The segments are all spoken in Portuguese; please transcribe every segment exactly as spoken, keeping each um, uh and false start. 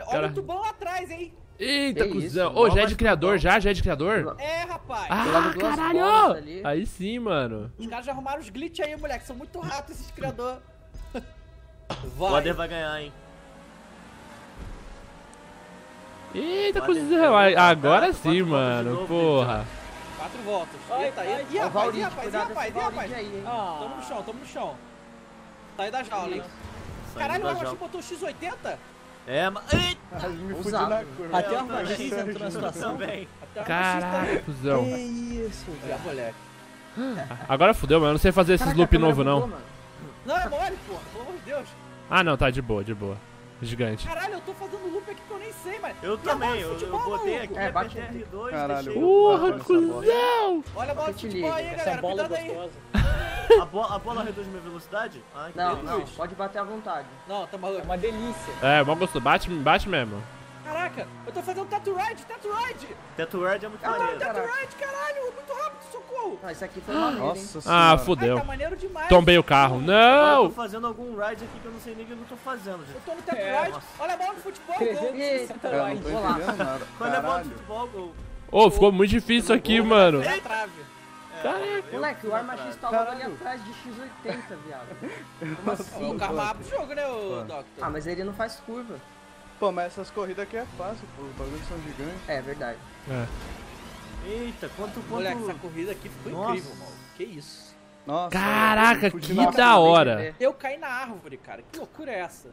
olha Cara... o tubão lá atrás, hein? Eita, Que cuzão. isso? Ô, já é Nova de criador, tubão. já? Já é de criador? É, rapaz. Ah, Pulava duas bolas caralho! ali. Aí sim, mano. Os caras já arrumaram os glitch aí, moleque. São muito rápidos esses criadores. O Wader vai ganhar, hein? Eita, Wader cuzão. vai Aí- ganhar. Agora Quatro sim, voltas de mano. novo, Porra. Quatro voltas. Ai, Eita, ai, e, e Ó, o rapaz, e Valrid, rapaz, e cuidado rapaz, desse e rapaz. Valrid aí, hein? Ah, Tamo no chão, tamo no chão. Sai da jaula, hein? Saindo Caralho, o da Arma X jaula. botou X oitenta? É, mas... Eita! Quase me fudi Ousado. na curva. Até Eu a Arma também. X entrou na situação. Também. Até o Arma X Caralho, cuzão. Que isso, É, velho. moleque. Agora fudeu, mano. Eu não sei fazer esses Caraca, loop a câmera novo, não. bugou, mano. Não, é mole, porra. Pelo amor de Deus. Ah, não, tá de boa, de boa. Gigante. Caralho, eu tô fazendo loop aqui que eu nem sei, mano. Eu E a bola também, de eu, eu futebol, botei maluco? aqui, É, é, bate apertei R dois, Caralho. deixei Porra, Bota nessa bola. cuzão! Olha a bola Eu de te futebol aí, ligo. Essa galera. bola Cuidado aí. gostosa. a, bola, a bola reduz minha velocidade? Ah, que Não, delícia. não, pode bater à vontade. Não, tá É maluco. uma delícia. É, mó gostoso. Bate, bate mesmo. Caraca, eu tô fazendo Tattoo Ride, Tattoo Ride. Teto Word é muito Caralho, maneiro. Tattoo Caraca. Ride, caralho. Muito rápido, socorro. Não, isso aqui foi maneiro, hein? Nossa Ah, senhora. Ai, fudeu. tá maneiro demais. Tombei o carro. Agora eu Não! tô fazendo algum ride aqui que eu não sei nem o que eu tô fazendo, gente. Eu tô no Tattoo É. Ride. Nossa. Olha a bola de futebol, trezentos gol. e sessenta Eu não likes. tô Vou lá. entendendo nada. Quando é bola de Caralho. futebol, gol. Ô, ficou muito difícil aqui, mano. É a trave. Caraca. Eu Moleque, fui o Arma atrás. X tá logo ali Caralho. atrás de X oitenta, viado. Como É assim? o carro mais rápido do jogo, né, o Ah. Doctor? Ah, mas ele não faz curva. Pô, mas essas corridas aqui é fácil, pô. Os bagulhos são gigantes. É verdade. É. Eita, quanto, quanto... Moleque, essa corrida aqui ficou Nossa. incrível, mano. Que isso. Nossa. Caraca, eu fudi que na- da hora. Eu caí na árvore, cara. Que loucura é essa?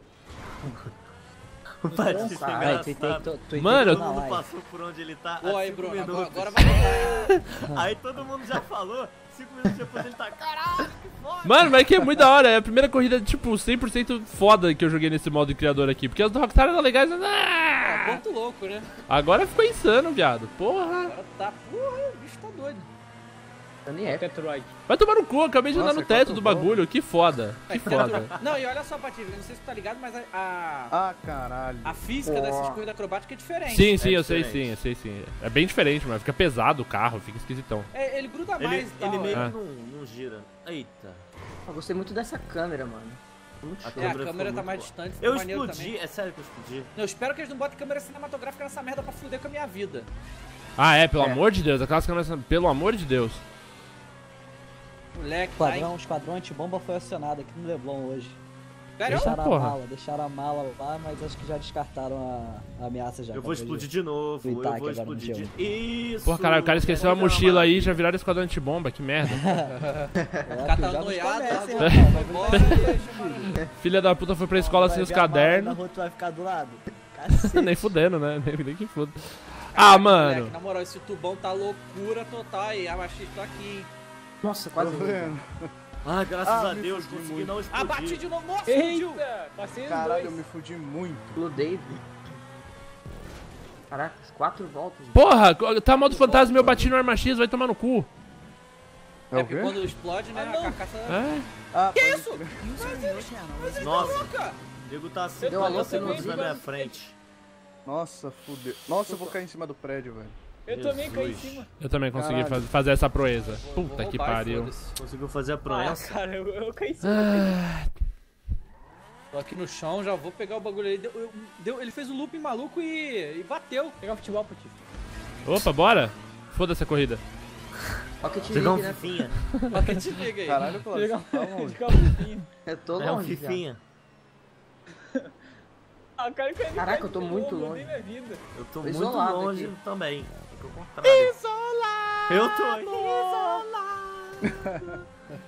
O Patrícia é Ai, Ai, tu engraçado. tem Mano, Todo na mundo live. passou por onde ele tá Ô, há aí, cinco Bruno, agora, minutos. agora vai botar. Aí todo mundo já falou, cinco minutos depois ele tá, caralho, que foda. Mano, mas que é muito da hora. É a primeira corrida, tipo, cem por cento foda que eu joguei nesse modo de criador aqui. Porque as do Rockstar eram legais, mas... É, Ah! ponto louco, né? Agora ficou insano, viado. Porra. Agora tá, porra, o bicho tá doido. Dani É é. Tetroid. Vai tomar no cu, acabei de andar Nossa, no teto quanto do bom. bagulho. Que foda. Que foda. Não, e olha só, Patife, eu não sei se tu tá ligado, mas a, a, Ah, caralho. a física dessas corridas acrobáticas é diferente. Sim, sim, É eu sei diferente. sim, eu sei sim. É bem diferente, mano. Fica pesado o carro, fica esquisitão. É, ele gruda mais Ele, e tal. ele meio é. que não, não gira. Eita. Eu gostei muito dessa câmera, mano. Muito A show. É, a câmera câmera ficou tá mais muito distante, ficou Eu maneiro explodi, também. é sério que eu explodi. Eu espero que eles não botem câmera cinematográfica nessa merda pra fuder com a minha vida. Ah, é, pelo É. amor de Deus. Aquelas câmeras, pelo amor de Deus. Moleque, tá Esquadrão, esquadrão antibomba foi acionado aqui no Leblon hoje. Sério? Deixaram Porra. a mala, deixaram a mala lá, mas acho que já descartaram a, a ameaça já. Eu vou explodir de novo, eu Itaque vou agora no explodir G de... Isso! Porra, caralho, o cara esqueceu a mochila aí e já viraram esquadrão antibomba. Que merda. É, cara que tá os jogos noiado, começam, tá hein, rapaz, vai Bora, deixa, Filha da puta foi pra escola sem vai os ver a mala na cadernos. rua, tu vai ficar do lado. Cacete. Nem fudendo, né? Nem, nem que foda. Ah, moleque, mano. na moral, esse tubão tá loucura total aí. A machista tô aqui, hein? Nossa, Tô quase. vendo. Ah, graças Ah, a me Deus, fudi consegui muito. não Ah, bati explodir. de novo. Nossa, fugiu. Eita, passei os Caralho, eu dois. me fudi muito. Explodei. Caraca, quatro voltas. Porra, tá modo fantasma e eu bati no Arma X, vai tomar no cu. É É o porque quê? quando explode, né, Ah, a não. carcaça... É? Ah, Que pode isso? crer. Nossa, Cara, o Diego tá assim, Deu a louca segundos no na vídeo. minha frente. Nossa, fudeu. Nossa, eu vou cair em cima do prédio, velho. Eu também caí em Jesus. cima. Eu também consegui Caralho. faz- fazer essa proeza. vou Puta que roubar e pariu. foda-se. Conseguiu fazer a Ah, proeza. cara, eu, eu caí em cima. Ah, Tô aqui no chão, já vou pegar o bagulho aí. Deu, eu- deu- ele fez um looping maluco e, e bateu. Pegar o futebol, Patife. Opa, bora? Foda-se a corrida. Rocket Pegar um League, né? fifinha. Olha que liga aí. Caralho, pô, Pegar você tá longe. pegar um pouquinho. Eu tô É um longe, viado. fifinha. Ah, cara, eu caí no Caraca, caí eu tô de muito novo, longe. mudei minha vida. Eu tô Tô muito isolado longe aqui. também. Fica ao contrário. Isolado. Eu tô Isolado.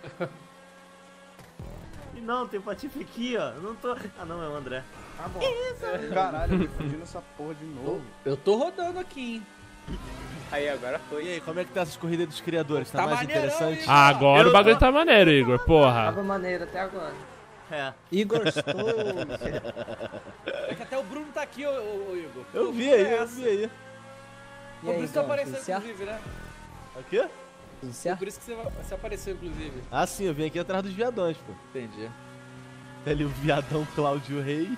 E não, tem o Patife aqui, ó. Eu não tô... Ah, não, é o André. Tá bom. Caralho, eu me fudi nessa porra de novo. Eu tô rodando aqui, hein. Aí, agora E foi. aí, como é que tá essas corridas dos criadores? Tá, Tá mais maneirão, interessante? hein? Ah, agora Eu o bagulho tô- tá maneiro, Igor. Porra. Tava maneiro até agora. É. Igor Stolz. É que até o Bruno tá aqui, ô, ô, ô, Igor. Eu Que vi loucura aí, é eu essa? vi aí. Foi E por aí, isso que Igão, apareceu, tudo certo? inclusive, né? O quê? Tudo Foi certo? por isso que você, você apareceu, inclusive. Ah, sim, eu vim aqui atrás dos viadões, pô. Entendi. Tem ali o viadão Cláudio Rei.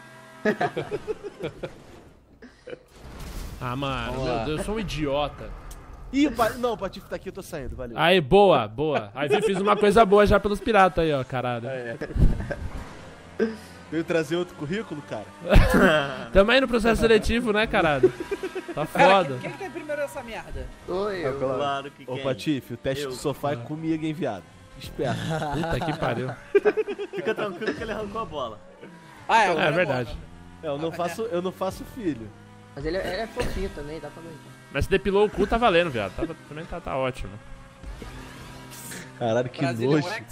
Ah, mano, Vamos meu lá. Deus, eu sou um idiota. Ih, o pa... não, o Patife tá aqui, eu tô saindo, valeu. Aí, boa, boa. Aí eu fiz uma coisa boa já pelos piratas aí, ó, caralho. Veio trazer outro currículo, cara? Também no processo seletivo, né, caralho? Tá Cara, foda. quem, quem que tá em primeiro nessa merda? Oi, eu. Claro que Ô, quem? Patife, o teste Eu. do sofá é Ah. comigo, hein, viado. Esperto. Puta que pariu. Fica tranquilo que ele arrancou a bola. Ah, É, agora verdade. bom, É, eu não faço, eu não faço filho. Mas ele, é- ele é fofinho também, dá pra ver. Mas se depilou o cu, tá valendo, viado. Tá- também tá, tá ótimo. Caralho, que Brazilian nojo. Wax.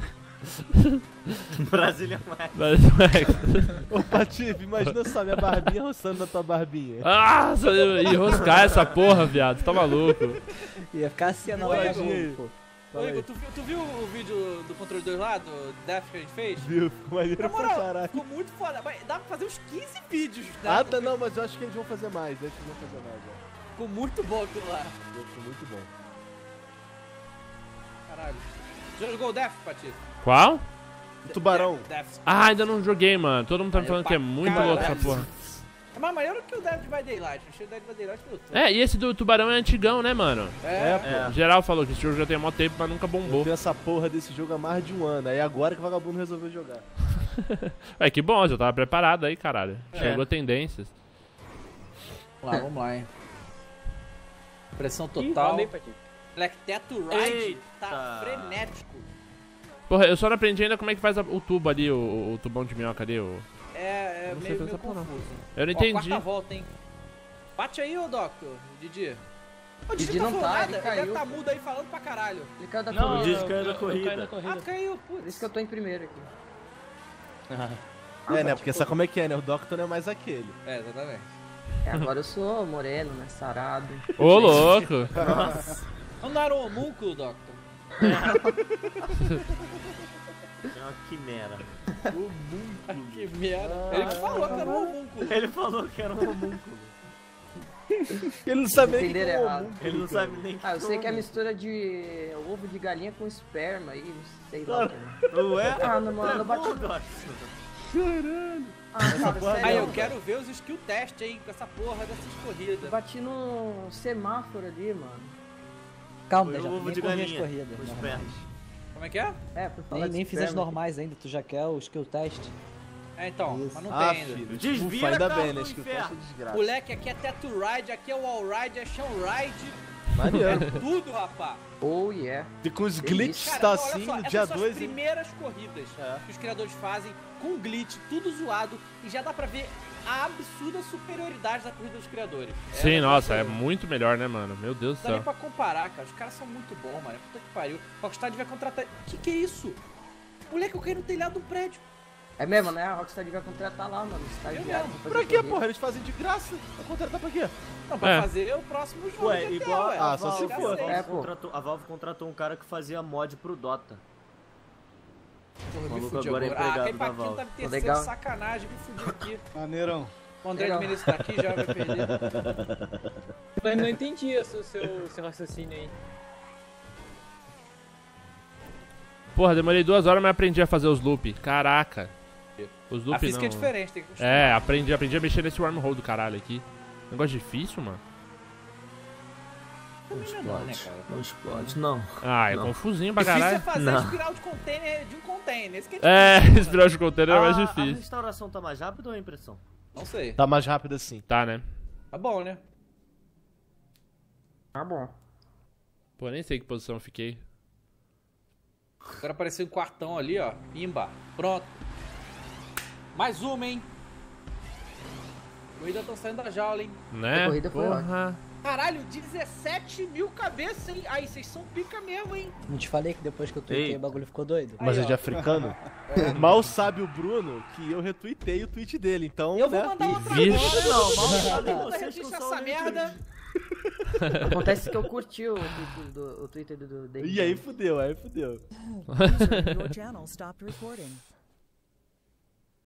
Brasília mais. Mas, Ô, Patife, imagina só minha barbinha roçando na tua barbinha. ah, enroscar essa porra, viado. Tá maluco. Ia ficar assim na Oi, hora Igor. de pô. Ô, Igor, tu, viu- tu viu o vídeo do controle dois lá, do Death que a gente fez? Viu? Ficou maneiro Na pra moral, caralho. ficou muito foda. Mas dá pra fazer uns quinze vídeos. né? Ah, tá, não, mas eu acho que eles vão fazer mais. Acho que eles vão fazer mais, ó. Ficou muito bom aquilo lá. Ficou muito bom. Caralho. Já jogou o Death, Patife? Qual? Tubarão. Death. Ah, ainda não joguei, mano. Todo mundo tá me falando que é muito Caralho. louco essa porra. É mais maneiro que o Dead by Daylight. Achei o Dead by Daylight pelo todo. É, e esse do tubarão é antigão, né, mano? É, É, O geral falou que esse jogo já tem mó tempo, mas nunca Eu bombou. tenho essa porra desse jogo há mais de um ano. Aí agora que o vagabundo resolveu jogar. É, que bom, já tava preparado aí, caralho. É. Chegou tendências. Vamos lá, vamos lá, hein. Pressão Ih, total. falei pra ti. Black Tattoo Ride Eita. tá frenético. Porra, eu só não aprendi ainda como é que faz a- o tubo ali, o, o- o tubão de minhoca ali. O... É, é Não sei meio, fazer meio essa porra, não. confuso. Eu não Ó, entendi. quarta volta, hein. Bate aí, ô Doctor, Didi. O Didi, Didi tá não falando tá, nada. ele Ele caiu, deve tá pô. mudo aí falando pra caralho. Ele caiu da Não, corrida. o Didi caiu da eu caí corrida. na Ah, corrida. caiu, Por isso putz. que eu tô em primeiro aqui. É, né? Porque sabe como é que é, né? O Doctor não é mais aquele. É, exatamente. É, agora eu sou moreno, né? Sarado. Ô, louco! Não, não era um homúnculo, Doctor. É uma quimera. Que merda. Ele falou que era um homúnculo. Ele falou que era um homúnculo. Ele não sabe nem o que Entenderam é um errado. homúnculo, Ele não cara. sabe nem Ah, eu sei que é um mistura de ovo de galinha com esperma aí, não sei lá. cara. homúnculo. Ué? Ah, não, mano, eu bati. Bom, Dots. Ah, cara, sério. Aí eu quero ver os skill test aí com essa porra dessas corridas. Eu bati no semáforo ali, mano. Calma, Foi já o ovo nem de corri as galinha. corridas. Com normais. esperma. Como é que é? É, por falar Nem, de nem fiz as esperma. normais ainda, tu já quer o skill test. É, então, Isso. mas não Ah, tem ainda. filho. Desvira, Ufa, ainda carro bem, do né? Acho que o inferno. teste é desgraça. Moleque, aqui é Tattoo Ride, aqui é Wall Ride, é Chão Ride. Maneiro. Tudo, rapá. Oh, yeah. E com os glitches Cara, tá olha assim só, no essas dia são as dois, hein? primeiras corridas É. que os criadores fazem com glitch, tudo zoado, e já dá pra ver a absurda superioridade da corrida dos criadores. Sim, É, nossa, é não muito melhor, né, mano? Meu Deus do dá nem céu. pra comparar, cara. Os caras são muito bons, mano. Puta que pariu. O Rockstar devia contratar. Que que é isso? Moleque, eu caí no telhado do prédio. É mesmo, né? A Rockstar devia contratar lá, mano. Estagiário. mesmo. pra Pra fazer quê, corrida. porra? Eles fazem de graça. Vai contratar pra quê? Não, pra É. fazer o próximo jogo. Ué, G T A, igual ué. Ah, só se Já for. sei. É, pô. Contratou, a Valve contratou um cara que fazia mod pro Dota. Porra, me maluco fudi agora é agora. Ah, empregado cai pra da Valve. quinta, terceira, legal. sacanagem, me fudi aqui. Maneirão. O André Legal. de Menezes tá aqui, já vai perder. Mas não entendi o seu, seu, seu raciocínio aí. Porra, demorei duas horas, mas aprendi a fazer os loop. Caraca. Os A loop física não. é diferente, tem que acostumar. É, aprendi, aprendi a mexer nesse wormhole do caralho aqui. Negócio difícil, mano. Também não é não, né, cara? Não explode, não. Ah, é Não. confusinho pra Difícil é caralho. fazer Não. espiral de container de um container. Esse que é É, difícil, né? espiral de container é mais A- A difícil. restauração tá mais rápida ou é impressão? Não sei. Tá mais rápido assim. Tá, né? Tá bom, né? Tá bom. Pô, nem sei que posição eu fiquei. Agora apareceu um quartão ali, ó. Pimba. Pronto. Mais uma, hein? Corrida tão saindo da jaula, hein? Né? A corrida foi Porra. Caralho, dezessete mil cabeças, hein? Aí, vocês são pica mesmo, hein? Não te falei que depois que eu tuitei Ei. o bagulho ficou doido? Mas Aí, é ó. de africano? Mal sabe o Bruno que eu retuitei o tweet dele, então, Eu vou né? mandar outra Vixe. agora. Não, mal sabe Todo mundo vocês que registra são essa o merda. Acontece que eu curti o Twitter do, o Twitter do David. E aí fudeu, aí fudeu. Your channel stopped recording.